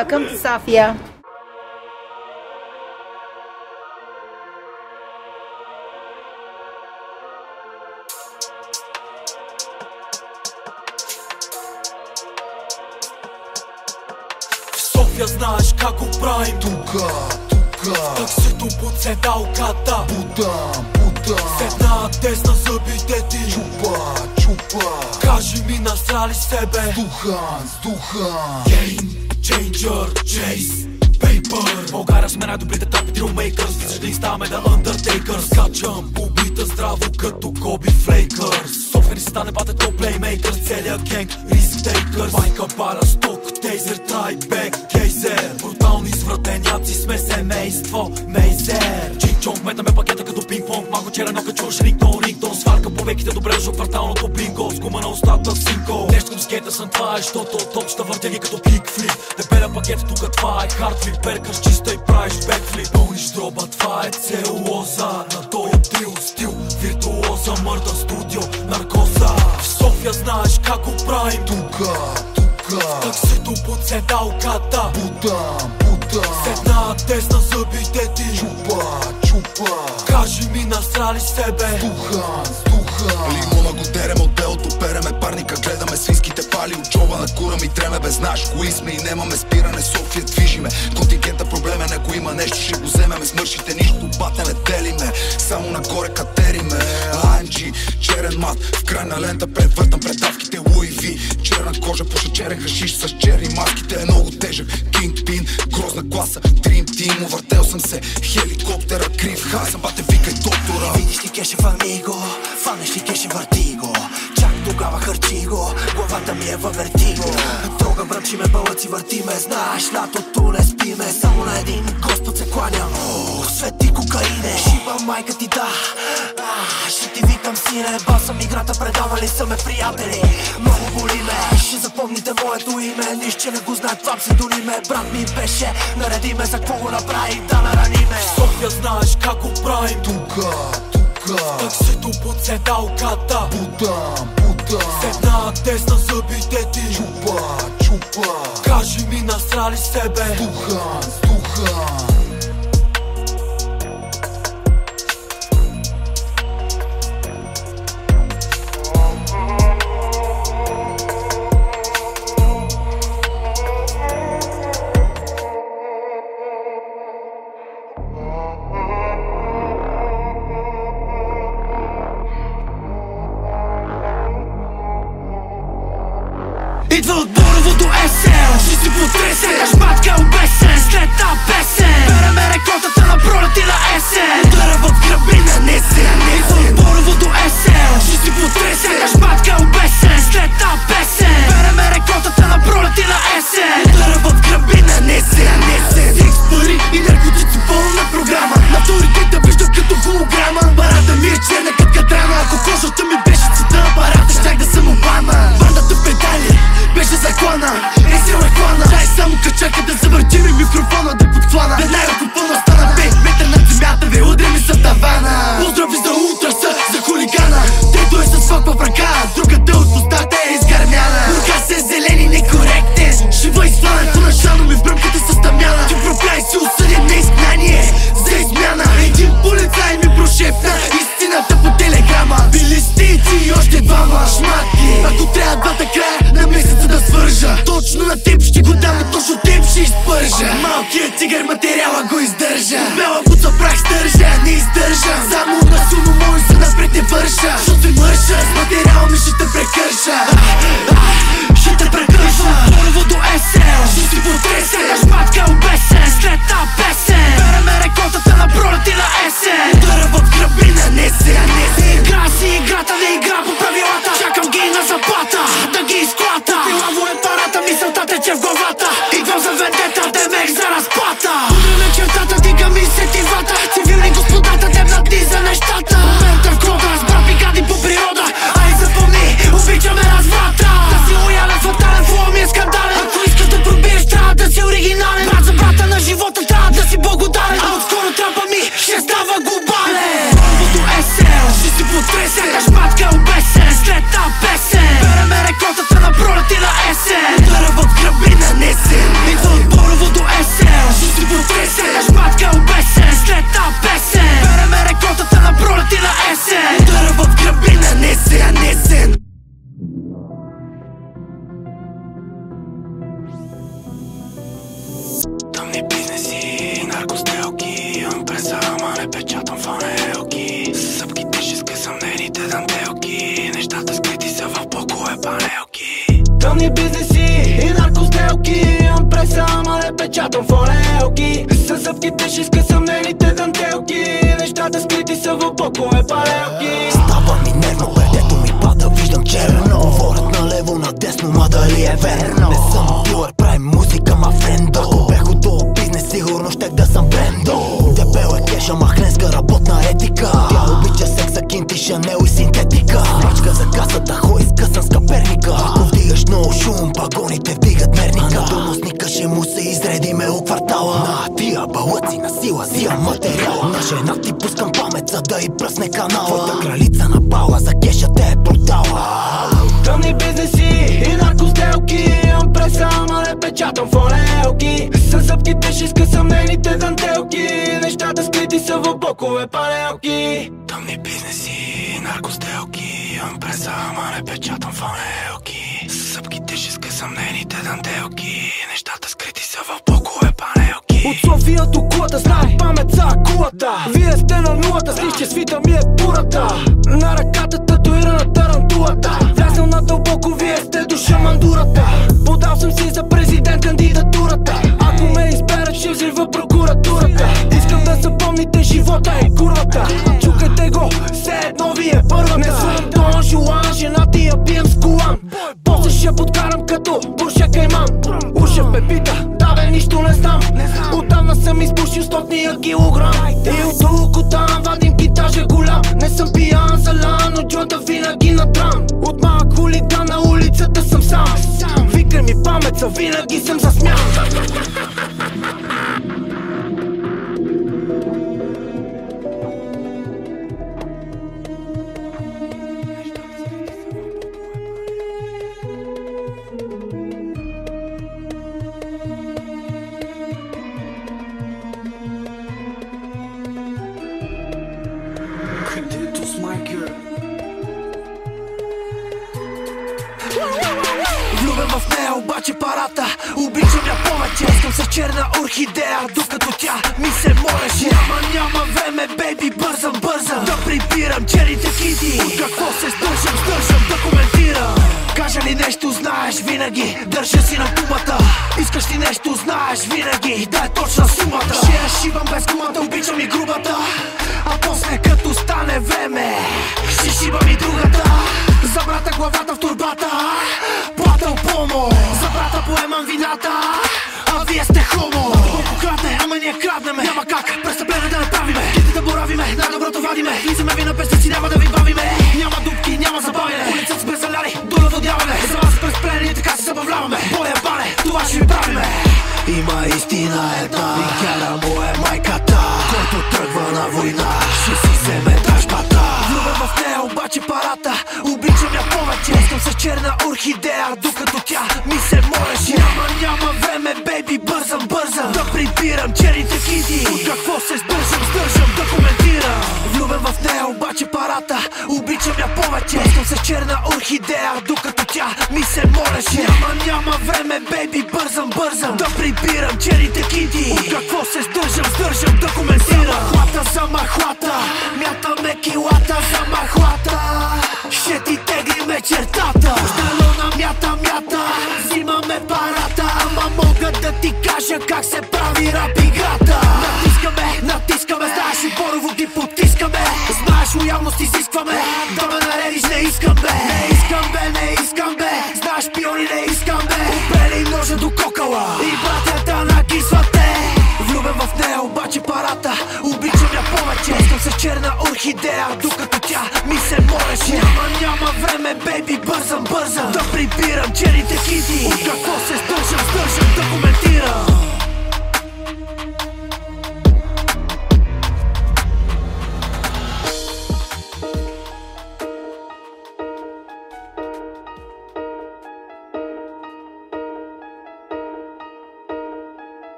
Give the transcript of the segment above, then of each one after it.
Come to Sofia. София знаеш как го правим. Тука таксито под седалката. Бутам седна тесна зъбите ти. Чупа кажи ми насрали себе. С духан Game changer, chase paper. България сме най-добрите тапи дрилмейкърс. Виждаш да ставаме да Undertaker. Скачам по бита здраво като Коби Флейкърс. София ни стане бате топ плеймейкърс. Целият генг риск тейкърс. Майка бара сток, тейзер, трайбек, кейзер. Брутални извратеняци сме семейство Мейзер. Чинг-чонг метаме пакета като пинг-понг. Малко черенока чуш рингтон. Сварка по веките добре в кварталното бинго. С гума на устата синко. Нещо скейта съм това е, защото топ ще въртя ги като кикфлип. Дебеля пакет тука това е хардфлип. Перкаш чиста и правиш бекфлип. Пълниш дроба, това е целулоза. На тоя дрил стил, виртуоза. Мърда студио, наркоза. В София знаеш как го правим. Тука таксито под седалката. Бутам седна тесна зъбите ти. Чупа кажи ми насрали себе. С духан Лимона го дерем от белото, переме парника, гледаме свинските пали. От джоба на кура ми треме, без знаеш кои сме и немаме спиране. София движиме, контингента проблемен, ако има нещо ще го вземеме. С мършите нищо бате не делиме, само нагоре катериме. AMG, черен мат, в крайна лента предвъртам предавките Луи Ви. Черна кожа, пуша черен хашиш с черни маските. Е много тежък, кингпин, грозна класа, Dream Team. Увъртел съм се, хеликоптера, крив хасъм, бате викай доктора. Видиш ли кеше в амиго, фанеш ли кеше въртиго. Чак тогава хърчи го, главата ми е във вертиго. Трога бръмчиме, бълъци въртиме, знаеш лятото не спиме. Само на един Господ се кланя, свети кокаине. Шиба майка ти да, ще ти викам сине. Басам играта, предавали са ме приятели. Много боли ме, ще запомните моето име. Нищо че не го знае, това псевдониме. Брат ми беше, нареди ме за какво го направи да нараниме. София знаеш как го правим. Тука таксито под седалката. Бутам седна тесна зъбите ти. Чупа кажи ми насрали себе. С духан Идва от Борово до Есел, ще си потресен. Шматка обесен, след та песен. Береме рекотата на пролет и на есен. Удара в гръби на несен. Идва от Борово до Есел, ще си потресен. Шматка обесен, след та песен. Береме рекотата на пролет и на есен. Удара в гръби на несен. Секс, пари и наркотици, пълна програма. На вторите да виждам като холограма. Барата ми е черна като катрана. Ако кожата ми беше цвета апарата, щях да съм Обама. Бандата педали беше заклана, Есел е клана. Дай само качака да завъртим и микрофона да подхвана. Веднага купона стана 5 метра над земята, ве удря ми са тавана. Поздрави за ултраса, за хулигана. Трето е с фак в ръка, другата от устата е изгармяна. Бургас е зелен и некоректен, шива изслането на шано ми в бръмката с тамяна. Ти проклай си осъден на изгнание за измяна. Един полицай ми прошепна истината по телеграма. Били сте и ти и още двама шматки. Ако трябва двата края на месеца да свържа, точно на теб ще го дам и точно теб ще изпържа. Малкият тигър материала го издържа. Бела буца прах стържа, не издържа. Само на сумо мой се напред не върша. Що се мърша, с материал ми ще те прекърша. Ще те прекърша. Борово до Есел, ще си потресен. Шматка обесен, след та песен. Береме рекотата на пролет и на есен. Удара в гръби на несен. Игра си играта, не игра по правилата. Чакам ги на заплата, да ги изклата. Пилаво е парата, мисълта тече в главата. Идвам за вендета, демек за разплата. Удряме чертата, дига ми сетивата. Цивилни господата, дебнат ни за нещата. Момента в кода, с брат ми гади по природа. Ай запомни, обичаме разврата. Да си лоялен, фатален, флоу ми е скандален. Ако искаш да пробиеш, трябва да си оригинален. Брат за брата на живота, трябва да си благодарен. А отскоро трапа ми ще става глобален. Борово до Есел, ще си потресен. Шматка обесен, след та песен. Береме рекотата на пролет и на есен. Удара в гръби на несен. Идва от Борово Тъмни бизнеси, наркострелки, имам преса, ама не печатам фанелки. Съпките ще скъсам нейните дантелки, нещата скрити са в блокове панелки. Тъмни бизнеси и наркострелки, имам преса, ама не печатам фанелки. Със съпките ще скъсам нейните дантелки, нещата скрити са в блокове панелки. Става ми нервно, предето ми пада, виждам черно. Говорят налево, надесно, ма дали е верно? Не съм дилър, правим музика, ма френдо. Ако бех от този бизнес, сигурно щех да съм брендо. Дебел е кеша, ма хленска работна етика. Тя обича секса, кинти, Шанел и синтетика. Мачка за касата, хой скъсан с каперника. Ако вдигаш много шум, пагоните вдигат мерника. Доносника ще му се изредиме у квартала. На тия балъци на сила, зия материала. На жена ти пускам памет, за да й пръсне канала. Твоята кралица на бала, за кеша те е продала. Тъмни бизнеси и наркострелки, имам преса, ама не печатам фанелки. Със зъбките ще скъсам нейните дантелки, нещата скрити са в блокове панелки. Тъмни бизнеси и наркострелки, имам преса, ама не печатам фанелки. Със зъбките ще скъсам нейните дантелки, нещата скрити са в блокове панелки. От София до Кулата, знай памет за кулата. Вие сте на нулата, слиш, че свита ми е бурата. На ръката татуирана тарантулата. Влязъл надълбоко, вие сте до шамандурата. Подал съм си за президент кандидатурата. Ако ме изберат, ще взрива прокуратурата. Искам да запомните, живота е курвата. Чукайте го, все едно ви е първата. Не съм Дон Жуан, жена ти я бием с колан. После ще подкарам като Бурше Кайман. Уша ме пита, да бе, нищо не знам. Отдавна съм изпушил 100 килограм. И от тук оттам вадим китажа голям. Не съм пиян за лан, но джонта винаги на драм. От малък хулиган на улицата съм сам. Викай ми памет, винаги съм засмян. Влюбен в нея, обаче парата обичам я повече. Искам с черна орхидея, докато тя ми се молеше. Няма време, бейби, бързам да прибирам черните киди. От какво се сдържам да коментирам. Кажа ли нещо знаеш винаги, държа си на думата. Искаш ли нещо знаеш винаги, да е точна сумата. Ще я шивам без гумата, обичам и грубата. А после като стане време, ще шибам и другата. За брата главата в турбата, платил помо. За брата поемам вината, а вие сте хомо. Колко крадне, ама ние краднеме. Няма как престъпление да направиме. Ките да боравиме, най-доброто вадиме. Влизаме ви на пестици, няма да ви бавиме. Няма дупки, няма забавяне. Улицата с беззаляли, до наводняване. За вас през плени, така се забавляваме. Боя бане, това ще ви правиме. Има истина една, и кара му е майката. Който тръгва на война, ще си вземе дъжбата. Влюбен в нея, обаче парата обичам я повече. Искам с черна орхидея, докато тя ми се молеше. Няма време, бейби, бързам да прибирам черните киди. От какво се сдържам да коментирам. Влюбен в нея, обаче парата обичам я повече. Искам с черна орхидея, докато тя ми се молеше. Няма време, бейби, бързам да прибирам черните киди. От какво се сдържам да коментирам. Махлата за махлата, мятаме килата за махлата. Ще ти теглиме чертата. Щалона мята, взимаме парата. Ама мога да ти кажа как се прави рап играта. Натискаме, знаеш и Борово ги потискаме. Знаеш лоялност изискваме, да ме наредиш не искам бе. Не искам бе, знаеш пиони не искам бе. Опели ножа до кокала и братята накисвате. Влюбен в нея, обаче парата обичам я повече. Искам с черна орхидея, докато тя ми се молеше. Няма време, бейби, бързам да прибирам черните киди. От какво се сдържам да коментирам.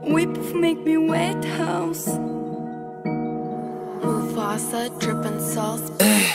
Whip make me wet house. Mufasa drippin' sauce.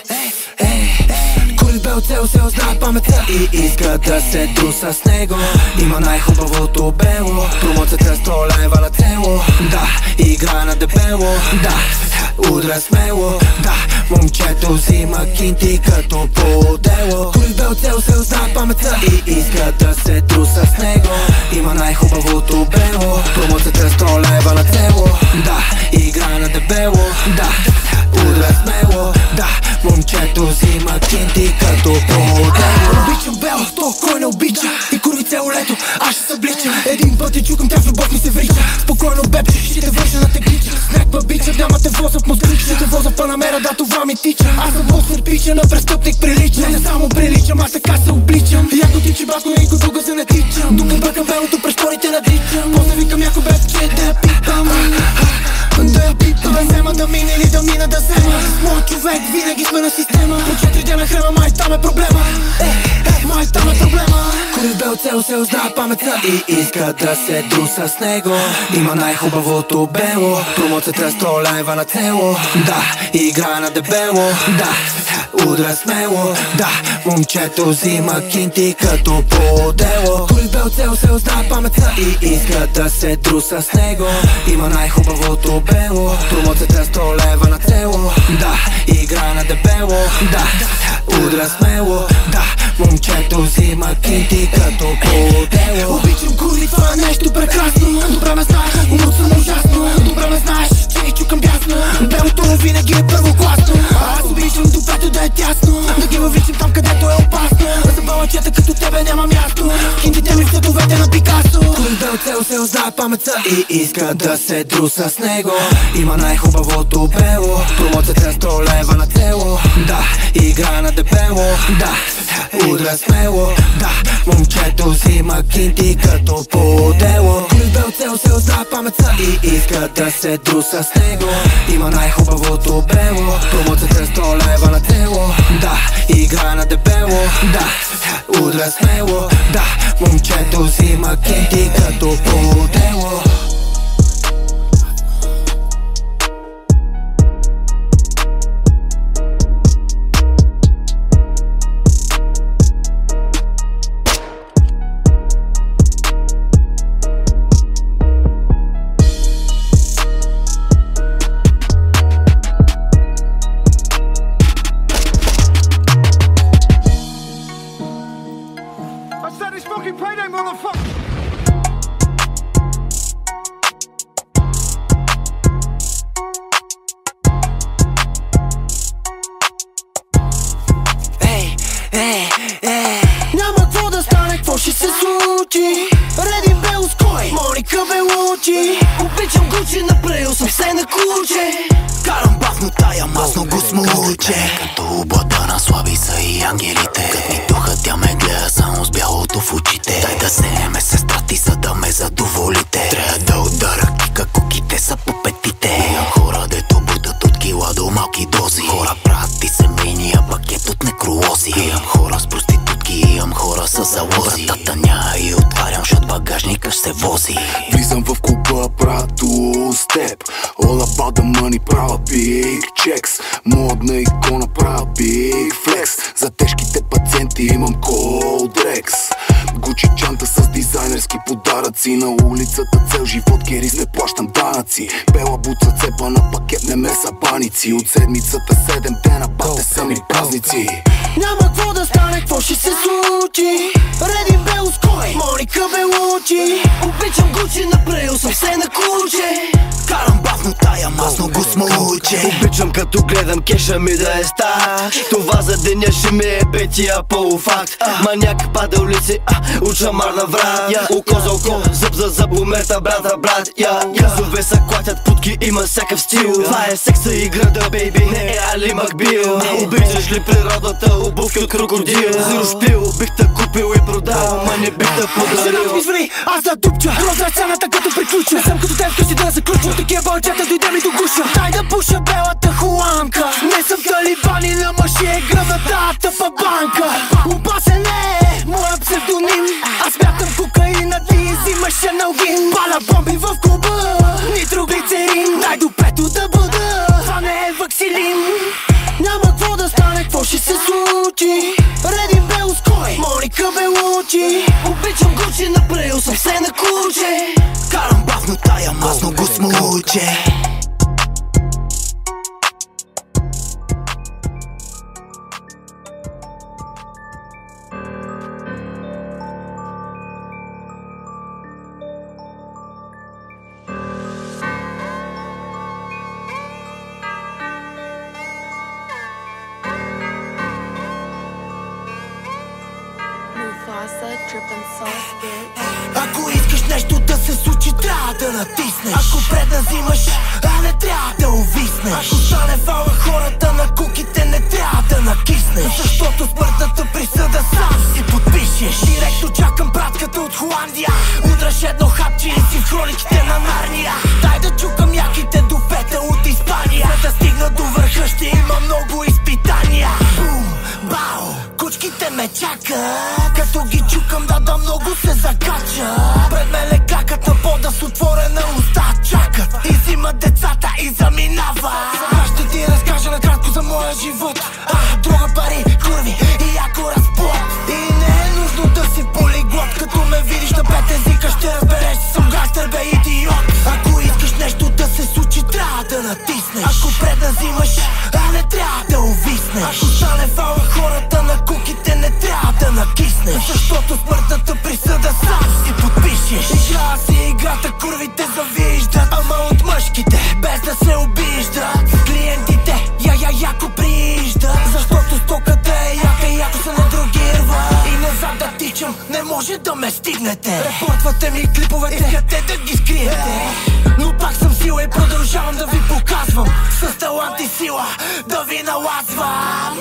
Колибел цел се знае паметта и иска да се друса с него. Има най-хубавото бело, промоцията 100 лева на цело. Да, игра на дебело, да, удра смело. Да, момчето взима кинти като по дело. Колибел цел се знае паметта и иска да се друса с него. Има най-хубавото бело, промоцията 100 лева на цело. Да, игра на дебело, да, удра смело. Да, момчето взима кинти като по-дело. Обичам бело, то кой не обича. И курви цяло лето, аз ще събличам. Един път и чукам, тя в любов ми се врича. Спокойно бебче, ще те върша на теглича. С някаква бича, няма те воза в мозък. Ще те воза в Панамера, да това ми тича. Аз съм мостър пича, на престъпник приличам. Не само приличам, аз така се обличам. Яко тичи баско, никой друга се не тичам. Тук бъркам белото, през шторите надричам. После викам яко бебче, да я пипам. Да я пипам, да взема да мине или да мина да взема. Моят човек, винаги сме на система. По 4 дена храна, май там е проблема. Май там е проблема. Колибел цел се знае паметта и иска да се друса с него. Има най-хубавото бело, промоцията 100 лева на цело. Да, игра на дебело, да, удра смело. Да, момчето взима кинти като по дело. Колибел цел се знае паметта и иска да се друса с него. Има най-хубавото бело, промоцията 100 лева на цело. Да, игра на дебело, да, удра смело. Да, момчето взима кинти като по дело. Обичам кури, това е нещо прекрасно. Добре ме знаеш, умът съм ужасно. Добре ме знаеш, че не чукам бясно. Белото винаги е първокласно. Аз обичам доброто да е тясно. Да ги въвличам там, където е опасно. За балачета като тебе няма място. Кинтите ми в цветовете на Пикасо. Колибел цел се знае паметта и иска да се друса с него. Има най-хубавото бело, промоцията 100 лева на цело. Да, игра на дебело, да, удра смело. Да, момчето взима кинти като по дело. Колибел цел се знае паметта и иска да се друса с него. Има най-хубавото бело, промоцията 100 лева на цело. Да, игра на дебело, да, удра смело. Да, момчето взима кинти като по дело. Няма какво да стане, какво ще се случи? Редим Бело с кой? Моника Белучи. Обичам Гучи, направил съм се на куче. Карам бавно тая, масно го смуче. Като облада на слаби са и ангелите. Кът ми духа, тя ме гледа само с бялото в очите. Дай да снеме сестра ти, за да ме задоволите. Трябва да удара кика, куките са по петите. Имам хора, дето бутат от кила до малки дози. Хора правят и семейния пакет от некролози. Имам хора с проститутки, имам хора с залози. Вратата няма и отварям, защото багажника ще се вози. Влизам в клуба, брато, с теб. All about the money, правя big checks. Модна икона, правя big flex. За тежките пациенти имам Coldrex. Гучи чанта с дизайнерски подаръци. На улицата цел живот, герис, не плащам данъци. Бела буца, цепа на пакет, не ме са баници. От седмицата 7 дена, пате са ми празници. Няма какво да стане, какво ще се случи? Редим Бело с кой? Моника Белучи. Обичам Гучи, направил съм се на куче. Карам бавно тая, масно го смуче. Обичам като гледам кеша ми да е стар. Това за деня ще ми е петия полуфакт. Маняк пада улици, от шамар на врат. Око за око, зъб за зъб, умерта брата брат. Газове са клатят, путки, има всякакъв стил. Това е секса и града, бейби, не е Али Макбил. Обичаш ли природата, обувки от крокодил? Зиро шпил, бих те купил и продал, ма не бих те подарил. Аз да дупча, роза сцената като приключа. Не съм като теб, вкъщи да заключвам. Такива балчета, дойде ми до гуша. Дай да пуша белата хуанка. Не съм талибан или мъж е гръмната тъпа банка. Опасен е моя псевдоним. Аз мятам кокаина, ти взимаш аналгин. на бомби в клуба. Нитроглицерин, дай до пето да бъда. Това не е ваксилин. Няма какво да стане, какво ще се случи? Редим Белоской, Моника Белучи. Обичам Гучи, направил съм се на куче. Карам бавно тая, масно го смуче. Ако искаш нещо да се случи, трябва да натиснеш. Ако предназимаш, а не трябва да увиснеш. Ако стане фала, хората на куките не трябва да накиснеш. Защото смъртната присъда сам си подпишеш. Директно чакам пратката от Холандия. Удраш едно хапче и си в хрониките на Нарния. Дай да чукам яките до пета от Испания. За да стигна до върха ще има много изпитания. Бум, бао, кучките ме чакат. Като ги чукам да много се закача. Пред мен лекакът на пода с отворена уста чакат. И взимат децата и заминава. Аз ще ти разкажа накратко за моя живот. Друга, пари, курви и яко разплод. И не е нужно да си полиглот. Като ме видиш на 5 езика ще разбереш, че съм гангстер, бе, идиот. Ако искаш нещо да се случи, трябва да натиснеш. Ако предназимаш, а не трябва да увиснеш. Ако стане фала, хората на куките не трябва да накиснеш. Защото смъртната присъда сам си подпишеш. Играя си играта, курвите завиждат. Ама от мъжките, без да се обиждат. Клиентите, яко прииждат. Защото стоката е яка и яко се надрогирва. И назад да тичам, не може да ме стигнете. Репортвате ми клиповете, искате да ги скриете. Но пак съм сила и продължавам да ви показвам. С талант и сила да ви налазвам.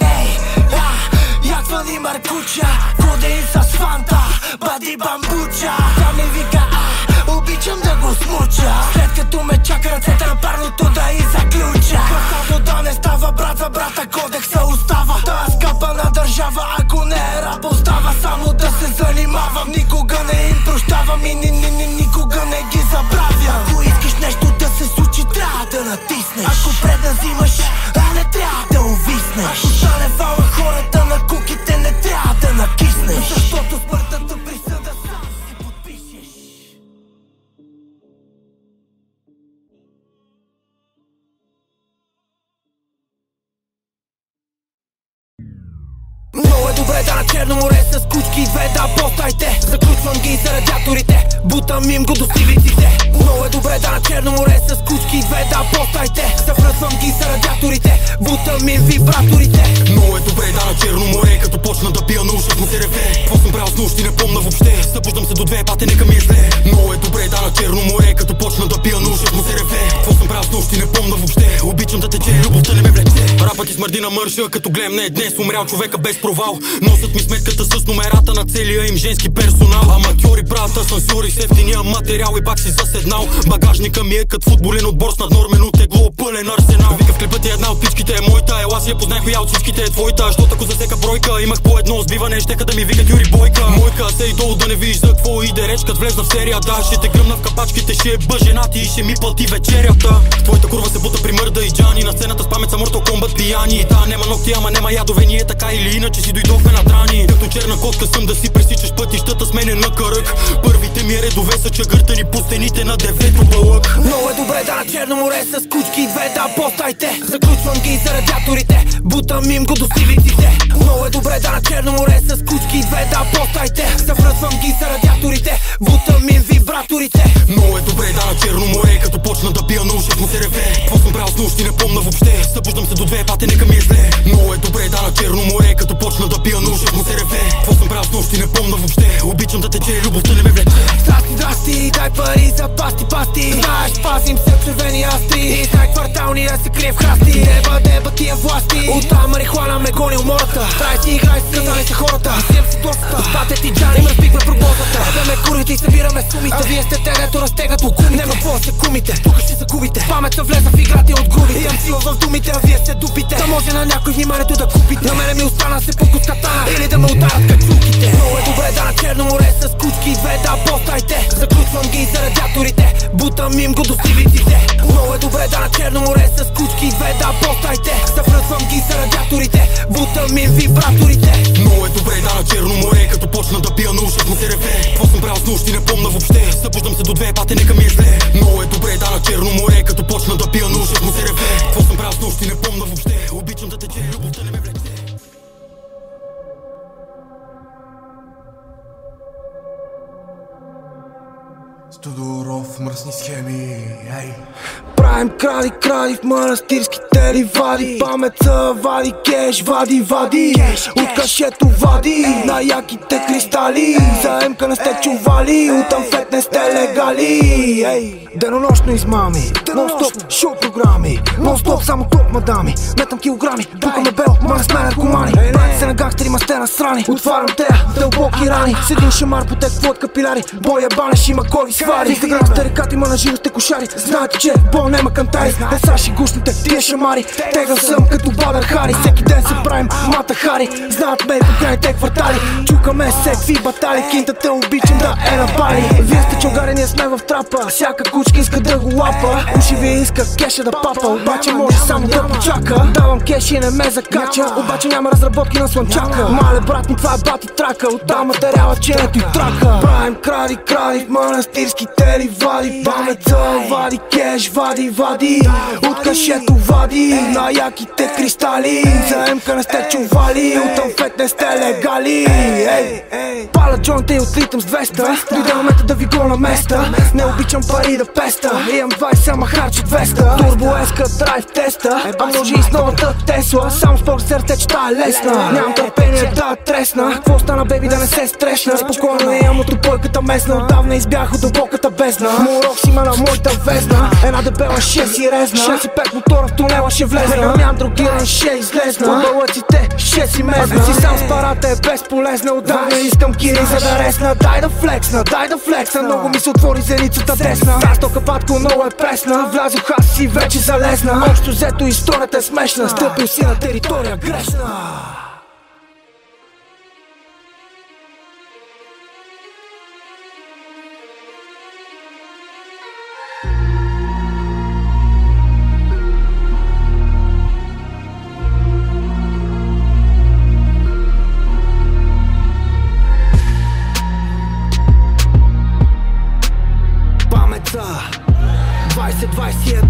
Якван и Маркуча, кодеин с фанта, бади бамбуча. Там ми вика, обичам да го смуча. След като ме чака ръцете на парното да и заключа. Красавно да не става брат за брата, кодекса остава. Та скъпа на държава, ако не е рап остава. Само да се занимавам, никога не им прощавам. И никога не ги забравям. Ако искаш нещо да се случи, трябва да натиснеш. Ако предназимаш, а не трябва да увиснеш. Ако стане фала, хората на куките не трябва да накиснеш. Защото смъртната присъда сам си подпишеш. Много е добре да на Черно море с кучки две да постайте. Заключвам ги за радиаторите, бутам им го до сивиците. Много е добре да на Черно море с кучки две да постайте. Завръзвам ги за радиаторите, бутам им вибраторите. Много е добре да на Черно море, като почна да пия на ушът му се реве. Какво съм правил с нощи не помна въобще, събуждам се до 2, пате нека ми е зле. Много е добре да на Черно море, като почна да пия на ушът му се реве. Какво съм правил с нощи не помна въобще, обичам да тече, любовта не ме влече. Рапът ти смърди на мърша, като гледам не е днес умрял човека без провал. Носят ми сметката с номерата на целия им женски персонал. Аматьори правят асансьори с ефтиния материал и пак си заседнал. Багажника ми е като футболен отбор с наднормено тегло, пълен арсенал. Вика в клипа ти една от пичките е моята, ела си я познай коя от всичките е твоята. Защото ако за всека бройка имах по едно сбиване, щеха да ми викат Юри Бойка. Мойка се и долу да не виж за какво иде реч, кът влезна в серията. Ще те гръмна в капачките, ще е бъженати и ще ми плати вечерята. Твоята курва се бута при Мърда и Джани, на сцената с памет са Mortal Kombat пияни. Та нема ногти, ама нема ядове, ние така или иначе си дойдохме на драни. Като черна котка съм да си пресичаш пътищата с мене на кръг. Първите ми редове са чагъртани по стените на 9-то бълък. Много е добре да на Черно море с кучки две да постайте. Заключвам ги за радиаторите, бутам им го до сивиците. Много е добре да на Черно море с кучки две да постайте. Завръзвам ги за радиаторите, бутам им вибраторите. Много е добре да на Черно море, като почна да пия на ушът му се реве. Какво съм правил с нощи не помна въобще, събуждам се до 2, пате нека ми е зле. Много е добре да на Черно море, като почна да пия на ушът му се реве. Какво съм правил с нощи не помна въобще, обичам да тече, любовта не ме влече. Здрасти, дай пари за пасти. Знаеш, пазим се в червени астри. И знай квартал уния се крие в храсти. Деба тия власти. Оттам марихуана ме гони умората. Трай си играй, сказали са хората. Взем си досата, спате ти джани, им разбихме прогнозата. Ебеме курите и събираме сумите. А вие сте те, дето разтегат лукумите. Нема какво се кумите, тук ще загубите. Паметта влезна в играта и от губите. Имам сила в думите, а вие се дупите. Да може на някой вниманието да купите. На мене ми остана се пука с катана или да ме ударят качулките. Много е добре да на Черно море с кучки две да постайте. Заключвам ги за радиаторите, бутам им го до сивиците. Много е добре да на Черно море с кучки две да постайте. Завръзвам ги за радиаторите, бутам им вибраторите. Много е добре да на Черно море, като почна да пия на ушът му се реве. Какво съм правил с нощи не помна въобще, събуждам се до 2 пати, нека ми е зле. Много е добре да на Черно море, като почна да пия на ушът му се реве. Какво съм правил с нощи не помна въобще, обичам да тече, любовта не ме влече. Тодоров, мръсни схеми, ей. Правим кради в манастирските ливади. Паметта вади кеш, вади от кашето вади на яките кристали. Заемка не сте чували, от амфет не сте легали. Ей, денонощно измами, нон-стоп шоу програми, нон-стоп само топ мадами. Метам килограми, пукаме бел, ма не сме наркомани. Правите се на гангстери, ма сте насрани. Отварям тея, дълбоки рани. С един шамар потек твоят капиляри. Боя банеш има коли свари. В Инстаграм сте рекати, ма на живо сте кошари. Знаете, че бол нема кантари. Есаши гушните, тия шамари. Тегъл съм като Бадър Хари. Всеки ден се правим мата хари. Знаят ме и по крайните квартали. Чукаме всеки батали. Кинтата обичам да е на пари. Вие сте чогари, ние сме в трапа. Всяка кучка иска да го лапа. Уши ви иска кеша да папа. Обаче може само да почака. Давам кеш и не ме закача. Обаче няма разработки на слънчака. Мале брат ми, това е бати трака. Оттам материала ченето и трака. Правим кради в манастирските ливади. Паметта вади кеш, вади от кашето вади на яките кристали. Заемка не сте чували, от амфет не сте легали. Паля джойнта и отлитам с 200. Дойде момента да ви го на места. Не обичам пари да песта. Имам 20, ама харча 200. Турбо еска, драйв теста. А може и с новата Тесла. Само спорт сърце, че та е лесна. Нямам търпение да тресна. Какво стана, беби, да не се стрешна. Спокойно имам от опойката местна. Отдавна избях от дълбоката бездна. Морок си има на моята везна. Една дебела ще си резна. 6,5 мотора в тунела ще влезна. Нямам другиран, ще излезна. От бълъците ще си мезна. Си сам с парата е безполезна. Отдавна искам кири за да ресна. Дай да флексна. Много ми се отвори зеницата десна. Аз тока патко много е пресна. Влязох аз си вече залезна. Общо взето историята е смешна. Стъпил си на територия грешна. Паметта 2021.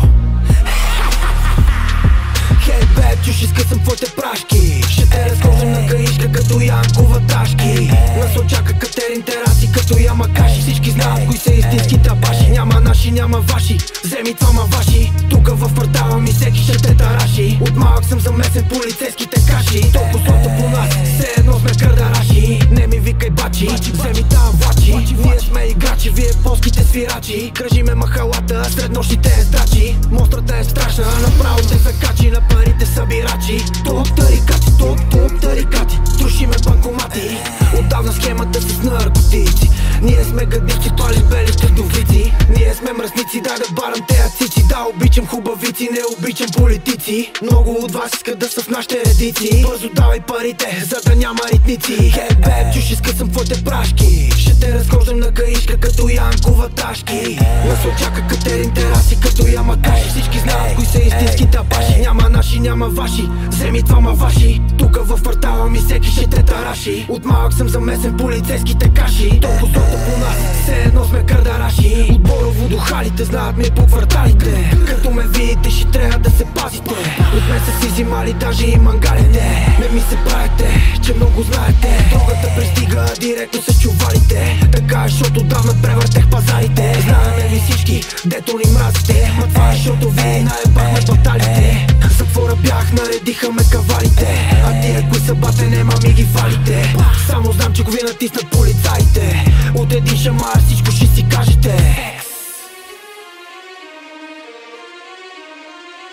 Хей, беб, чуш, изкъсам твоите прашки. Ще те разхождам на гаишка като Янкова Дашки. На Слънчака Катерин тераси като Ямакаши. Всички знаят кои са истински табаши. Няма наши, няма ваши. Вземи това ма ваши. Тука в квартала ми всеки ще те тараши. От малък съм замесен полицейските каши. Толкова слото по нас, все едно сме кърдараши. Не ми викай бачи, вземи тая влачи. Ние сме играчи, вие плоските свирачи. Кръжиме махалата, сред нощите е здрачи. Монстрата е страшна, направо те закачи. На парите събирачи. Топ тарикати. Трушиме банкомати. Отдавна схемата с наркотици. Ние сме гадници, тоали белите вдовици. Ние сме мръсници, дай да барам тея цици. Да, обичам хубавици, не обичам политици. Много от вас искат да са в нашите редици. Бързо давай парите, за да няма ритници. Хей, беб, чуш, изкъсам твоите прашки. Ще те разхождам на гаишка като Янкова Дашки. На Слънчака Катерин тераси като Ямакаши. Всички знаят кои са истински табаши. Няма наши, няма ваши. Вземи това ма ваши. Тука в квартала ми всеки ще те тараши. От малък съм замесен полицейските каши. Толкова слото по нас, все едно сме кърдараши. От Борово до Халите знаят ми по кварталите. Като ме видите ще трябва да се пазите. От мен са си взимали даже и мангалите. Не ми се правите, че много знаете. Дрогата пристига директно с чувалите. Така е, защото давна превъртех пазарите. Знаеме ви всички, дето ни мразите. Ма това е, защото ви наебахме баталите. В затвора бях, наредиха ме кавалите. А тия кои са бате, нема ми ги фалите. Само знам, че го ви натиснат полицаите. От един шамар всичко ще си кажете.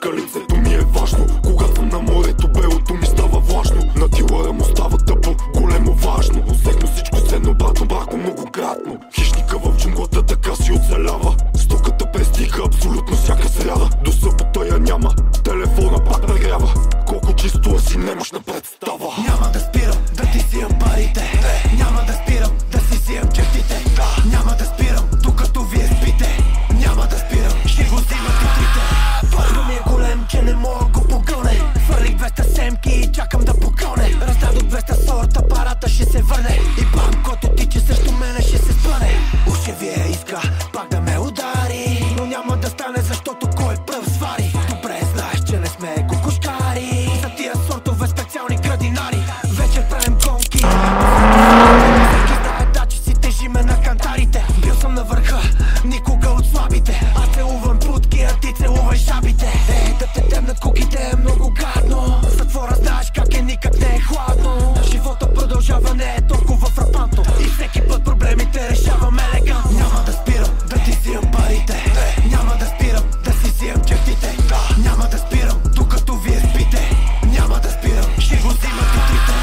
лицето ми е важно. Когато съм на морето, белото ми става влажно. На дилъра му става тъпо, големо важно. Усехме всичко с едно обратно, брако многократно. Хищника в джунглата така си оцелява. Стоката пристига абсолютно всяка сряда. До събота я няма, телефона пак нагрява. Колко чисто си немощна представа. Няма да спирам да ти взимам парите, няма да спирам да си взимам чертите, няма да спирам докато вие спите, няма да спирам, ще го взимат утрите. Парно ми е голем, че не мога го погълне. Фърлих 200 семки и чакам да покълне. Раздадох 200 сорта, парата ще се върне. И бам, който тича срещу мене ще се спъне. Уше вие иска пак да ме удари, но няма да стане, защото кой пръв свари. Добре знаеш, че не сме кукушкари. За тия сортове специални градинари вечер правим гонки. Всеки знае да, че си тежиме на кантарите. Бил съм на върха, никога от слабите. Аз целувам путки, а ти целувай шабите. Да те темнат куките е много гадно. В затвора знаеш как е, никак не е хладно. Живота продължава, не е толкова фрапантно. И всеки път проблемите решавам елегантно. Няма да спирам да ти взимам парите, няма да спирам да си взимам чертите, няма да спирам докато вие спите, няма да спирам, ще го взимат утрите.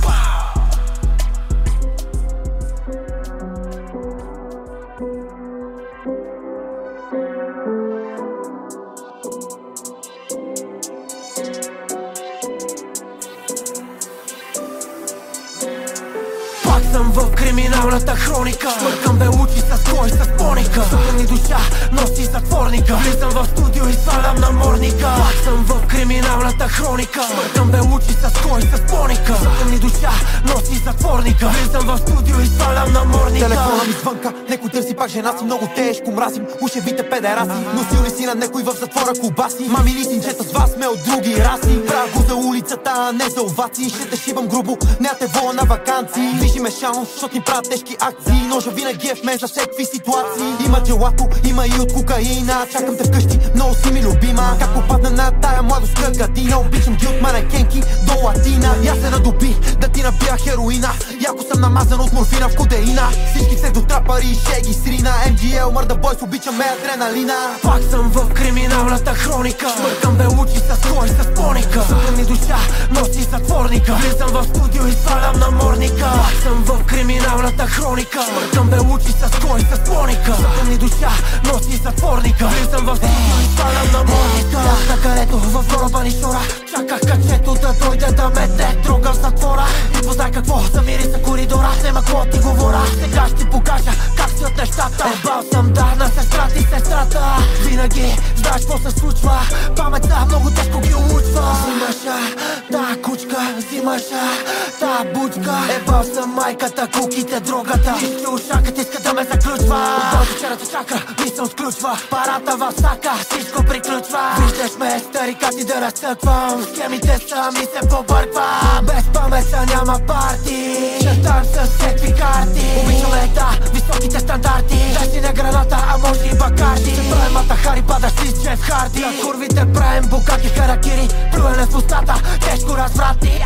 Пак съм в криминалната хроника. Смъркам бе лучи с кой, с поника. Съда ми душа носи затворника. Влизам в студио и свалям наморника. Пак съм в криминалната хроника. Смъркам бе лучи с кой, с поника. Съда ми душа носи затворника. Влизам в студио и свалям наморника. Телефона ми звънка, некой търси пак жена си. Много тежко мразим ушевите педераси. Носил ли си на некой в затвора колбаси? Мами ли синчета с вас сме от други раси? Правя го за улицата, а не за овации. Ще те шибам грубо, не те вола на ваканции. Вижи ме шаун, защото ни правят тежки акции. Ножа винаги е в мен за всеки ситуации. Има джелато, има и от кокаина. Чакам те вкъщи, много си ми любима. Как попадна на тая младостта гадина. Обичам ги от манекенки до латина. Я се надоби да ти набия хероина. Яко съм намазан от морфина в кодеина. Всички се дотрапари, шеги срина. MGL, мърда бойс, обичаме адреналина. Пак съм в криминалната хроника. Смъркам бе лучи с кой, с поника. Съда ми душа носи затворника. Влизам в студио и свалям наморника. Пак съм в криминалната хроника. Смъркам бе лучи с кой, с поника. Съда ми душа носи затворника. Влизам в студио и свалям наморника. На карето в кораба ни шора. Чаках качето да дойде да ме те трогам в затвора. И познай какво замири са коридора. Нема какво ти говоря, сега ще ти покажа как си от нещата. Ебал съм да на сестрата и сестрата. Винаги знаеш какво се случва. Паметта много тежко ги улучва. Взимаша та кучка, взимаша та бучка. Ебал съм майката, куките, дрогата. Нищи ушакът иска да ме заключва. От вечерата чакра ми се отключва. Парата в сака, всичко приключва. Виждаш ме старикати да разцъквам. Схемите сами се побърквам. Без паметта няма парти. Чертам с всеки карти. Обичаме да високите стандарти. Дай си не граната, а може и бакарди. Ще правим атахари, падаш си с Джеф Харди. На курвите правим букаки харакири. Плюене в устата, тежко разврати.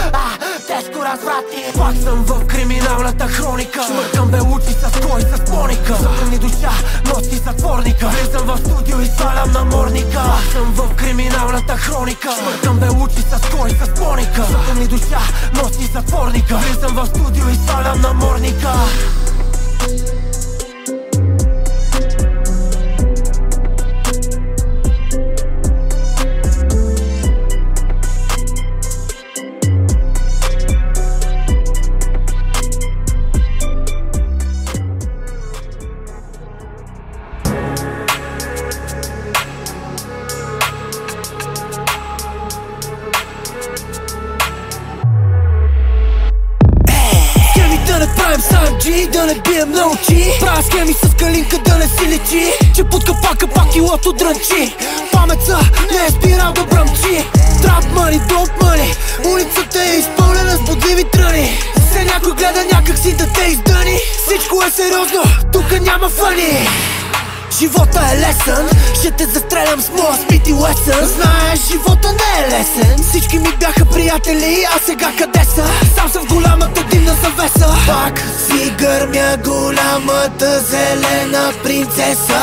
Тежко разврати. Пак съм в криминалната хроника. Смъркам бе лучи с кой, с поника. Съда ми душа носи затворника. Влизам в студио и свалям наморника. Пак съм в криминалната хроника. Смъркам бе лучи с кой, с поника. Съда ми душа носи затворника. Влизам в студио и свалям наморника. Да не бием на очи. Правя схеми с калинка да не си лечи. Че под капака пак и лото дрънчи. Паметта не е спирал да бръмчи. Трап мъни, доп мъни. Улицата е изпълнена с бодливи тръни. Се някой гледа някак си да те издъни. Всичко е сериозно, тук няма фъни. Живота е лесен, ще те застрелям с моя спит и лесен. Знаеш, живота не е лесен. Всички ми бяха приятели, а сега къде са? Сам съм в голямата димна завеса. Пак си гърмя голямата зелена принцеса.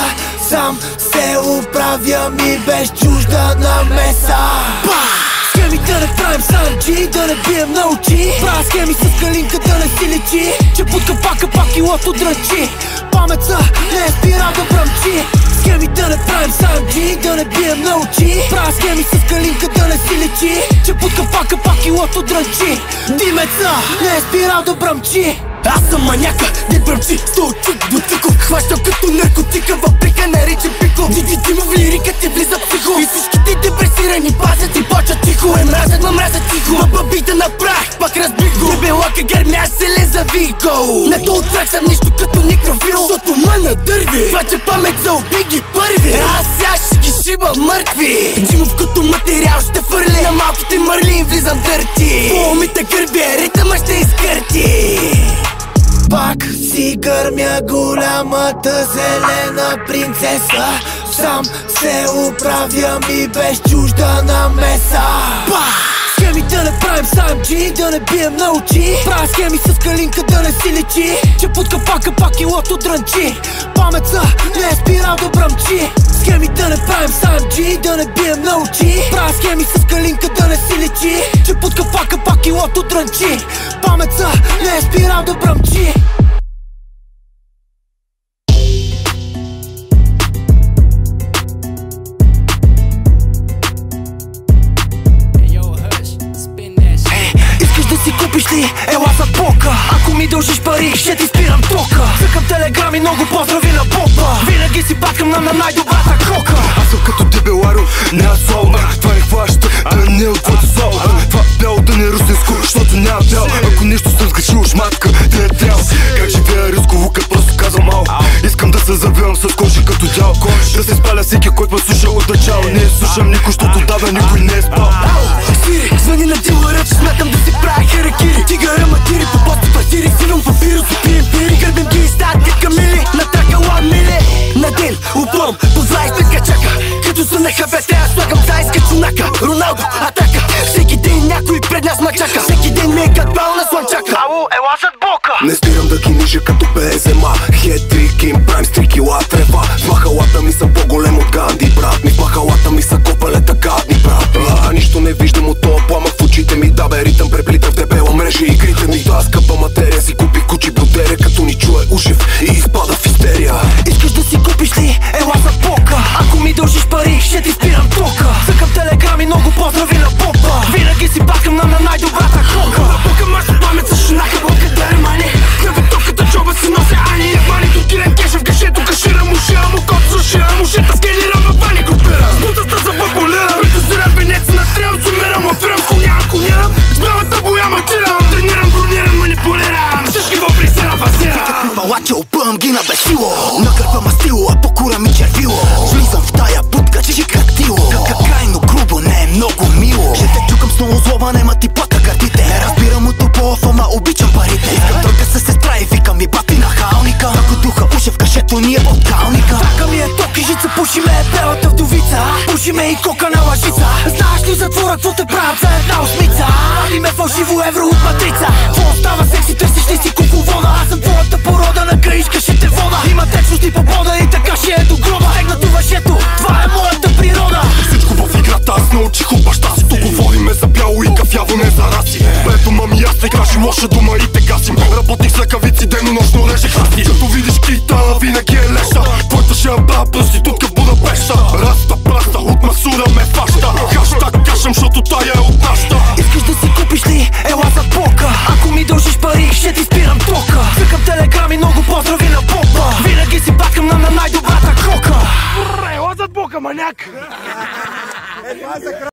Сам се оправям и без чужда намеса. Схеми да не правим санджи, да не бием на очи. Правя схеми с калинка да не си личи, че под капака пак и лото дрънчи. Паметта не е спира да бръмчи. Схеми да не правим санджи, да не бием на очи. Правя схеми с калинка да не си личи, че под капака пак и лото дрънчи. Димеца не е спира да бръмчи. Аз съм маняка, не бръмчи, сто чук до тико. Хващам като наркотика, въприка наричам пико. Димо в лирика ти влиза психо. И всичките депресирани пазят и почват тихо. Мразят, ма мразят тихо. Ма бита на прах, пак разбих го. Дебелака гърмяш се ле за Виго. Не то от съм нищо като микрофил, защото ма надърви. Плача памет за убий ги първи. Аз сега ще ги шиба мъртви. Димов като материал ще фърли. На малките мърли им влизам дърти. По умите гърби, ритъма ще изкърти. Пак си гърмя голямата зелена принцеса. Сам се оправям и без чужда намеса. Схеми да не правим санджи, да не бием на очи. Правя схеми с калинка да не си личи, че под капака пак и лото дрънчи. Паметта не е спирал да бръмчи. Схеми да не правим санджи, да не бием на очи. Правя схеми с калинка да не си личи, че под капака пак и лото дрънчи. Паметта не е спирал да бръмчи. Си купиш ли? Ела за пока. Ако ми дължиш пари, ще ти спирам тока. Цъкам телеграми, много поздрави на попа. Винаги си баткам на най-добрата кока. Аз съм като дебеларо, не асфалт. Това не хваща, да не е от твоето зал. Това бяло да не е русинско, защото няма бял. Ако нещо съм сгрешил, шматка, да не трябва. Как живея рисково, като просто казвам мал. Искам да се завивам с кожи като дял. Да се спаля всеки, който ме слуша от начало. Не слушам никой, защото дава никой не е спал. Сири, звъни на дилъра, че смятам да си правя харакири. Тигъра матири, по постата тири, силам папирус, пием пири. Гърбим ги и стават ги камили, натакала мили. На ден, упълм, по 20 качака. Като са на хабете, аз слагам зайска чунака. Роналдо, атака, всеки ден някой пред нас мачака. Всеки ден ми е катбал на слънчака. Ало, ела зад бока. Не спирам да ги ниша като БЗМА. Хет-трик им прайм с 3 кила трева. В махалата ми са по-голем от Ганди, брат ми. В махалата ми са копалета гадни, брат ми. Нищо не виждам от тоя пламък в очите ми. Да бе, ритъм преплита в дебела мрежа и игрите ми. Да, скъпа материя си купи кучи бродеря, като ни чуе ушев и изпада в истерия. Искаш да си купиш ли? Ела за пока. Ако ми дължиш пари, ще ти спирам тока. Цъкам телеграми, много поздрави на попа. Винаги си баткам на най-добрата кока. Бока мъртва памет с шунака, бока дърмани. Кръве токата чоба си нося ани. Ебани до тирен кеша в гашето, кашира мушира му кот, сушира мушета, скелира ма пани групира. Бутата за популира, притезира венец на трел, сумирам, офирам, конирам. С бравата боя матирам, тренирам, бронирам, манипулирам. Всички въпри се навазирам. Палача опъвам ги на безсило. Накърпа мастило, а покура ми червило. Влизам в тая будка, че крактило. Крайно грубо, не е много мило. Ще те чукам с много злоба, нема ти плата гърдите. Не разбирам от топло, ама обичам парите. Искам тройка с сестра и викам ми бати на халника. Ако духа уше в кашето ни е подкалника. Така ми е ток и жица, пуши ме е белата вдовица. Пуши ме и кока на лъжица. Знаеш ли затвора, какво те правят за една осмица? Вали ме фалшиво евро от матрица. Какво става секси, търсиш ли си кукловода? Аз съм твоята порода, накриеш кашите вода. Има течност и побода и така ще е до гроба. Тегнато въжето, това е моята природа. Всичко в играта аз научих от баща си. Тук говориме за бяло и кафяво, не за раси. Ето мами, аз те крашим лоша дума и те гасим. Работих с лъкавици, денонощно режех храсти. Като видиш кита, винаги е леша. Твоята шаба, проститутка в Будапеща. Раста праста, от масура ме фаща. Хаштаг кашам, защото тая е от нашата. Искаш да си купиш ли? Ела за пока. Ако ми дължиш пари, ще ти спирам тока. Цъкам телеграми, много поздрави на попа. Винаги си баткам на най-добрата кока. Ела зад бока, маняк.